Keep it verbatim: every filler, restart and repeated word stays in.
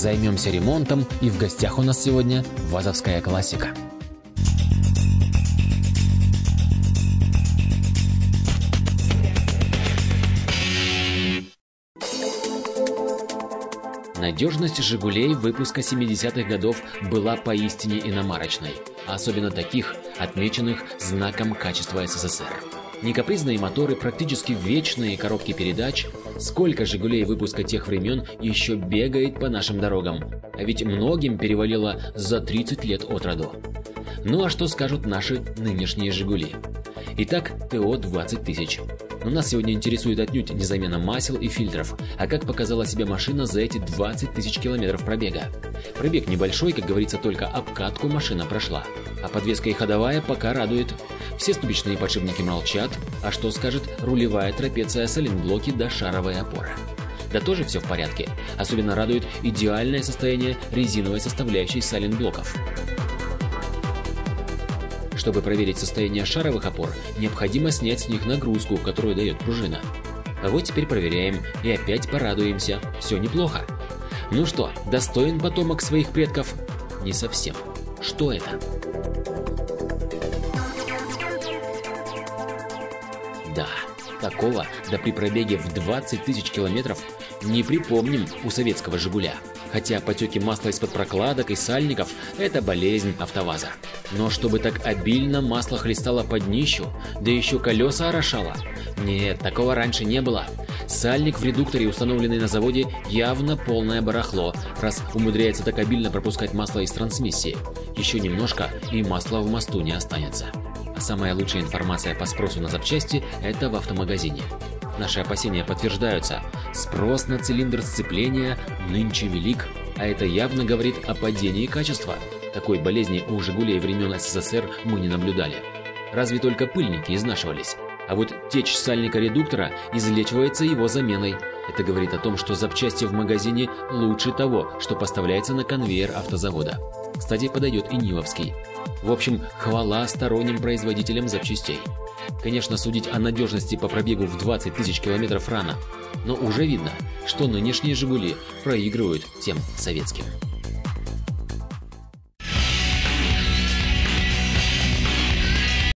займемся ремонтом, и в гостях у нас сегодня вазовская классика. Надежность «Жигулей» выпуска семидесятых годов была поистине иномарочной, особенно таких, отмеченных знаком качества СССР. Некапризные моторы, практически вечные коробки передач. Сколько «Жигулей» выпуска тех времен еще бегает по нашим дорогам, а ведь многим перевалило за тридцать лет от роду. Ну а что скажут наши нынешние «Жигули»? Итак, ТО двадцать тысяч. Но нас сегодня интересует отнюдь не замена масел и фильтров, а как показала себя машина за эти двадцать тысяч километров пробега. Пробег небольшой, как говорится, только обкатку машина прошла. А подвеска и ходовая пока радует. Все ступичные подшипники молчат, а что скажет рулевая трапеция, сайлентблоки да шаровая опора? Да тоже все в порядке. Особенно радует идеальное состояние резиновой составляющей сайлентблоков. Чтобы проверить состояние шаровых опор, необходимо снять с них нагрузку, которую дает пружина. А вот теперь проверяем и опять порадуемся. Все неплохо. Ну что, достоин потомок своих предков? Не совсем. Что это? Да, такого, да при пробеге в двадцать тысяч километров, не припомним у советского «Жигуля». Хотя потеки масла из-под прокладок и сальников – это болезнь АвтоВАЗа. Но чтобы так обильно масло хлестало под днищу, да еще колеса орошало – нет, такого раньше не было. Сальник в редукторе, установленный на заводе, явно полное барахло, раз умудряется так обильно пропускать масло из трансмиссии. Еще немножко, и масла в мосту не останется. А самая лучшая информация по спросу на запчасти – это в автомагазине. Наши опасения подтверждаются. Спрос на цилиндр сцепления нынче велик, а это явно говорит о падении качества. Такой болезни у «Жигулей» времен СССР мы не наблюдали. Разве только пыльники изнашивались. А вот течь сальника редуктора излечивается его заменой. Это говорит о том, что запчасти в магазине лучше того, что поставляется на конвейер автозавода. Кстати, подойдет и нивовский. В общем, хвала сторонним производителям запчастей. Конечно, судить о надежности по пробегу в двадцать тысяч километров рано, но уже видно, что нынешние «Жигули» проигрывают тем советским.